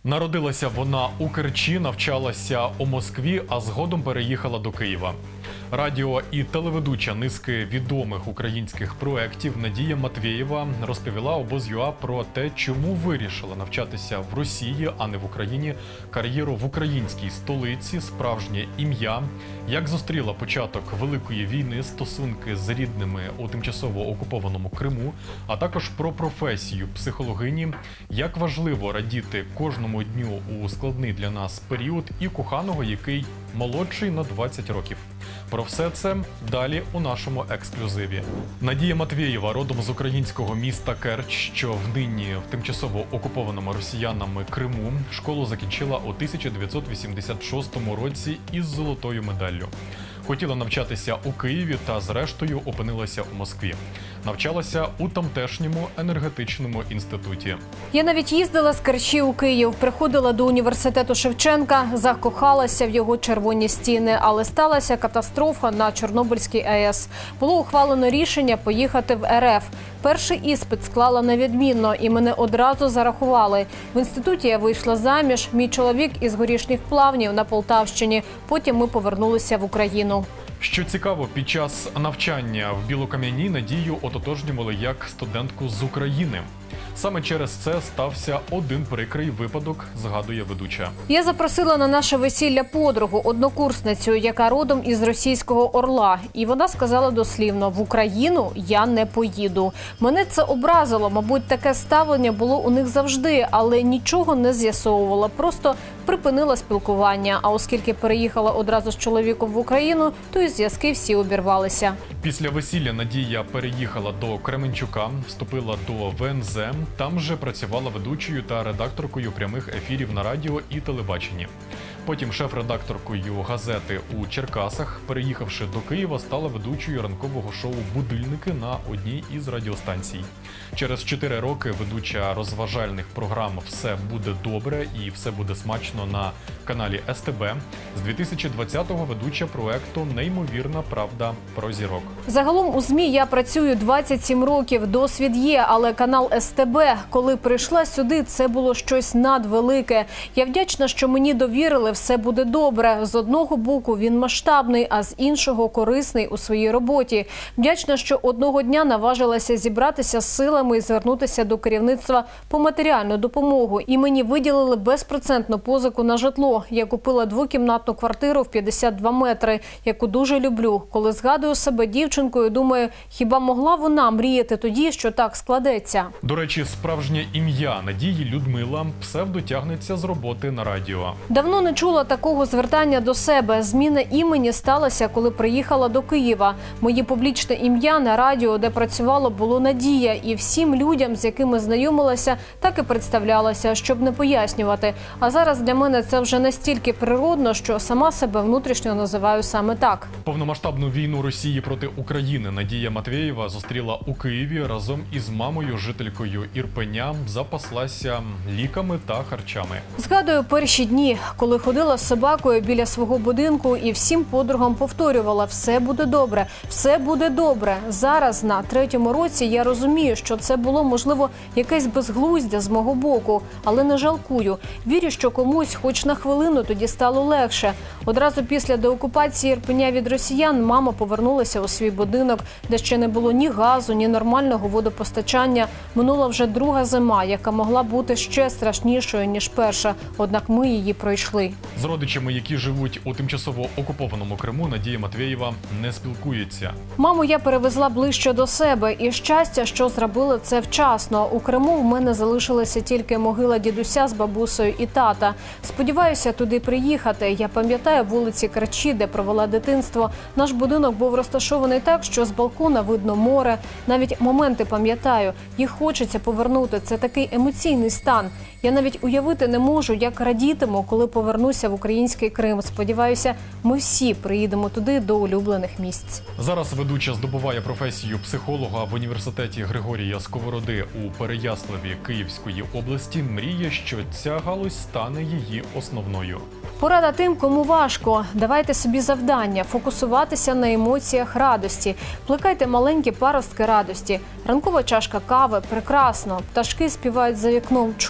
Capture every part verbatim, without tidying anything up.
Народилася вона у Керчі, навчалася у Москві, а згодом переїхала до Києва. Радіо і телеведуча низки відомих українських проєктів Надія Матвєєва розповіла обоз.ю.а про те, чому вирішила навчатися в Росії, а не в Україні, кар'єру в українській столиці, справжнє ім'я, як зустріла початок Великої війни, стосунки з рідними у тимчасово окупованому Криму, а також про професію психологині, як важливо радіти кожному дню у складний для нас період і коханого, який молодший на двадцять років. Про все це далі у нашому ексклюзиві. Надія Матвєєва родом з українського міста Керч, що в нині в тимчасово окупованому росіянами Криму. Школу закінчила у тисяча дев'ятсот вісімдесят шостому році із золотою медаллю. Хотіла навчатися у Києві та зрештою опинилася у Москві. Навчалася у тамтешньому енергетичному інституті. Я навіть їздила з Керчі у Київ, приходила до університету Шевченка, закохалася в його червоні стіни, але сталася катастрофа на Чорнобильській АЕС. Було ухвалено рішення поїхати в РФ. Перший іспит склала на відмінно і мене одразу зарахували. В інституті я вийшла заміж, мій чоловік із Горішніх Плавнів на Полтавщині. Потім ми повернулися в Україну. Що цікаво, під час навчання в Білокам'яній Надію ототожнювали як студентку з України. Саме через це стався один прикрий випадок, згадує ведуча. Я запросила на наше весілля подругу, однокурсницю, яка родом із російського Орла. І вона сказала дослівно: в Україну я не поїду. Мене це образило, мабуть, таке ставлення було у них завжди, але нічого не з'ясовувала, просто припинила спілкування. А оскільки переїхала одразу з чоловіком в Україну, то і зв'язки всі обірвалися. Після весілля Надія переїхала до Кременчука, вступила до В Н З. Там же працювала ведучою та редакторкою прямих ефірів на радіо і телебаченні. Потім шеф-редакторкою газети у Черкасах. Переїхавши до Києва, стала ведучою ранкового шоу «Будильники» на одній із радіостанцій. Через чотири роки ведуча розважальних програм «Все буде добре» і «Все буде смачно» на каналі С Т Б. З дві тисячі двадцятого ведуча проекту «Неймовірна правда про зірок». Загалом у ЗМІ я працюю двадцять сім років, досвід є, але канал С Т Б, коли прийшла сюди, це було щось надвелике. Я вдячна, що мені довірили «Все буде добре». З одного боку він масштабний, а з іншого корисний у своїй роботі. Вдячна, що одного дня наважилася зібратися з силами і звернутися до керівництва по матеріальну допомогу. І мені виділили безпроцентну позику на житло. Я купила двокімнатну квартиру в п'ятдесят два метри, яку дуже люблю. Коли згадую себе дівчинкою, думаю, хіба могла вона мріяти тоді, що так складеться? До речі, справжнє ім'я Надії Людмила, псевдо тягнеться з роботи на радіо. Давно не чула такого звертання до себе. Зміна імені сталася, коли приїхала до Києва. Моє публічне ім'я на радіо, де працювало, було Надія. І всім людям, з якими знайомилася, так і представлялася, щоб не пояснювати. А зараз для мене це вже настільки природно, що сама себе внутрішньо називаю саме так. Повномасштабну війну Росії проти України Надія Матвєєва зустріла у Києві разом із мамою, жителькою Ірпеня, запаслася ліками та харчами. Згадую перші дні, коли ходила з собакою біля свого будинку і всім подругам повторювала: «Все буде добре, все буде добре». Зараз, на третьому році, я розумію, що це було, можливо, якесь безглуздя з мого боку, але не жалкую. Вірю, що комусь хоч на хвилину тоді стало легше. Одразу після деокупації Ірпеня від росіян мама повернулася у свій будинок, де ще не було ні газу, ні нормального водопостачання. Минула вже друга зима, яка могла бути ще страшнішою, ніж перша. Однак ми її пройшли. З родичами, які живуть у тимчасово окупованому Криму, Надія Матвєєва не спілкується. Маму я перевезла ближче до себе. І щастя, що зробили це вчасно. У Криму в мене залишилася тільки могила дідуся з бабусею і тата. Сподіваюся туди приїхати. Я пам'ятаю вулиці Керчі, де провела дитинство. Наш будинок був розташований так, що з балкона видно море. Навіть моменти пам'ятаю. Їх хочеться повернути. Це такий емоційний стан. Я навіть уявити не можу, як радітиму, коли повернуся в український Крим. Сподіваюся, ми всі приїдемо туди до улюблених місць. Зараз ведуча здобуває професію психолога в університеті Григорія Сковороди у Переяславі Київської області. Мріє, що ця галузь стане її основною. Порада тим, кому важко. Давайте собі завдання – фокусуватися на емоціях радості. Плекайте маленькі паростки радості. Ранкова чашка кави – прекрасно. Пташки співають за вікном – чудово.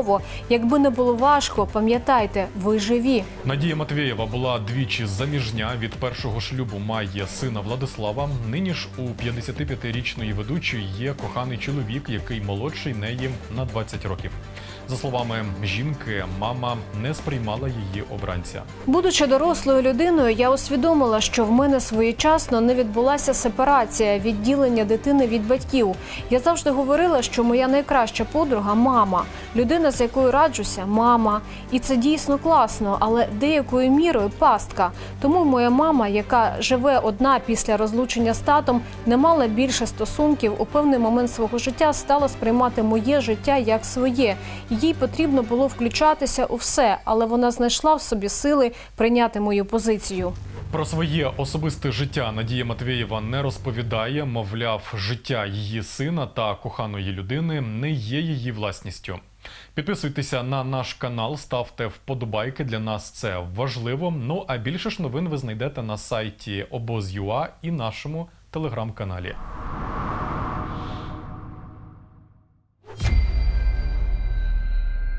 чудово. Якби не було важко, пам'ятайте, ви живі. Надія Матвєєва була двічі заміжня. Від першого шлюбу має сина Владислава. Нині ж у п'ятдесятип'ятирічної ведучої є коханий чоловік, який молодший неї на двадцять років. За словами жінки, мама не сприймала її обранця. Будучи дорослою людиною, я усвідомила, що в мене своєчасно не відбулася сепарація, відділення дитини від батьків. Я завжди говорила, що моя найкраща подруга – мама. Людина, з якою раджуся – мама. І це дійсно класно, але деякою мірою – пастка. Тому моя мама, яка живе одна після розлучення з татом, не мала більше стосунків, у певний момент свого життя стала сприймати моє життя як своє. Їй потрібно було включатися у все, але вона знайшла в собі сили прийняти мою позицію. Про своє особисте життя Надія Матвєєва не розповідає, мовляв, життя її сина та коханої людини не є її власністю. Підписуйтеся на наш канал, ставте вподобайки, для нас це важливо. Ну а більше ж новин ви знайдете на сайті обоз крапка ю а і нашому телеграм-каналі.